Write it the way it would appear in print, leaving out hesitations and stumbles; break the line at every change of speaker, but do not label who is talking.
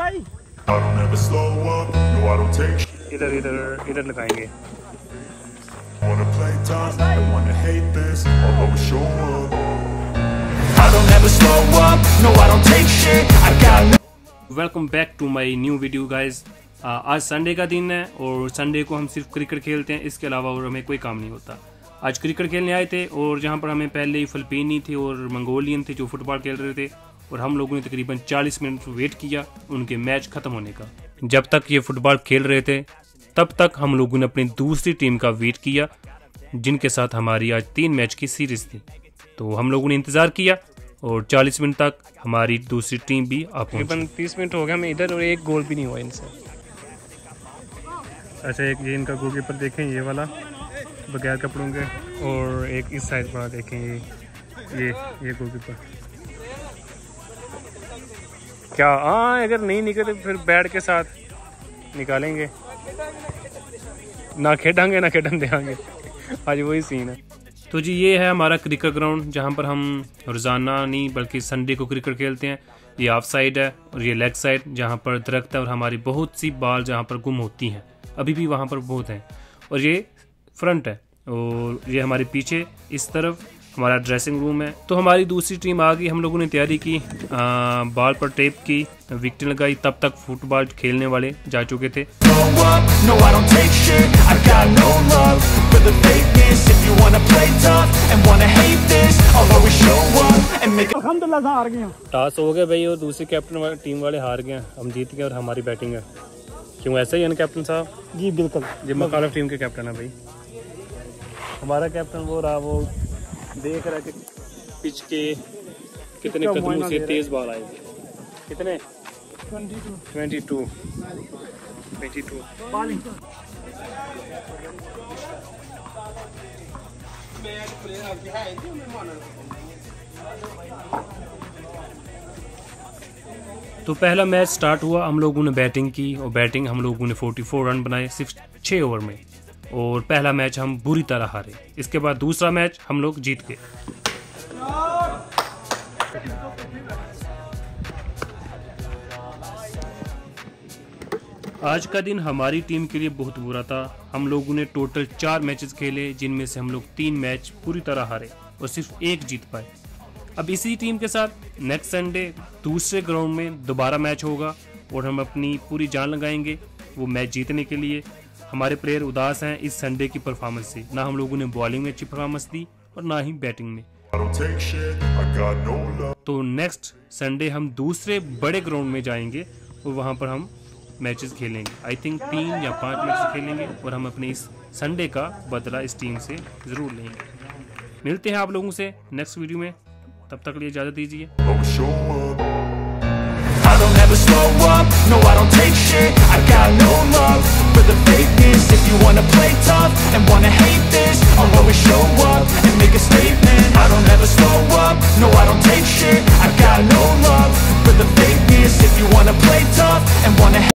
इधर इधर इधर लगाएंगे। Welcome back to my new video guys. आज संडे का दिन है और संडे को हम सिर्फ क्रिकेट खेलते हैं, इसके अलावा और हमें कोई काम नहीं होता। आज क्रिकेट खेलने आए थे और जहाँ पर हमें पहले ही फिलिपीनी थे और मंगोलियन थे जो फुटबॉल खेल रहे थे, और हम लोगों ने तकरीबन 40 मिनट वेट किया उनके मैच ख़त्म होने का। जब तक ये फुटबॉल खेल रहे थे तब तक हम लोगों ने अपनी दूसरी टीम का वेट किया, जिनके साथ हमारी आज 3 मैच की सीरीज़ थी। तो हम लोगों ने इंतज़ार किया और 40 मिनट तक हमारी दूसरी टीम भी आ पहुंची। तकरीबन 30 मिनट हो गया हमें इधर और एक गोल भी नहीं हुआ इनसे। अच्छा, एक ये इनका गोलकीपर देखें, ये वाला बगैर कपड़ों के, और एक इस साइड पर देखें ये गोलकीपर। क्या हाँ, अगर नहीं निकले फिर बैट के साथ निकालेंगे, ना खेडेंगे ना खेडन देंगे। आज वही सीन है। तो जी ये है हमारा क्रिकेट ग्राउंड, जहाँ पर हम रोज़ाना नहीं बल्कि संडे को क्रिकेट खेलते हैं। ये ऑफ साइड है और ये लेग साइड, जहाँ पर दरख्त है और हमारी बहुत सी बॉल जहाँ पर गुम होती हैं, अभी भी वहाँ पर बहुत हैं। और ये फ्रंट है और ये हमारे पीछे इस तरफ हमारा ड्रेसिंग रूम है। तो हमारी दूसरी टीम आ गई, हम लोगों ने तैयारी की, बॉल पर टेप की, विकेट लगाई, तब तक फुटबॉल खेलने वाले जा चुके थे। टॉस हो गया भाई और दूसरी कैप्टन टीम वाले हार गए, हम जीत गए और हमारी बैटिंग है। क्यों ऐसा ही है ना कैप्टन साहब? जी बिल्कुल, जी मुखालिफ टीम के कैप्टन है भाई। हमारा कैप्टन वो रहा, वो देख रहा है कि पिच के कितने कदमों से तेज बॉल आएगी। कितने? 22 तो पहला मैच स्टार्ट हुआ, हम लोगों ने बैटिंग की और बैटिंग हम लोगों ने 44 रन बनाए सिर्फ 6 ओवर में, और पहला मैच हम बुरी तरह हारे। इसके बाद दूसरा मैच हम लोग जीत गए। आज का दिन हमारी टीम के लिए बहुत बुरा था। हम लोगों ने टोटल 4 मैचेस खेले, जिनमें से हम लोग 3 मैच पूरी तरह हारे और सिर्फ 1 जीत पाए। अब इसी टीम के साथ नेक्स्ट संडे दूसरे ग्राउंड में दोबारा मैच होगा और हम अपनी पूरी जान लगाएंगे वो मैच जीतने के लिए। हमारे प्लेयर उदास हैं इस संडे की परफॉर्मेंस से, ना हम लोगों ने बॉलिंग में अच्छी परफॉर्मेंस दी और ना ही बैटिंग में। तो नेक्स्ट संडे हम दूसरे बड़े ग्राउंड में जाएंगे और वहाँ पर हम मैचेस खेलेंगे। आई थिंक 3 या 5 मैचेस खेलेंगे और हम अपने इस संडे का बदला इस टीम से ज़रूर लेंगे। मिलते हैं आप लोगों से नेक्स्ट वीडियो में, तब तक के लिए इजाज़त दीजिए।
don't ever slow up, no I don't take shit, I got no love for the fakeness. If you wanna play tough and wanna hate this, I'll always show up.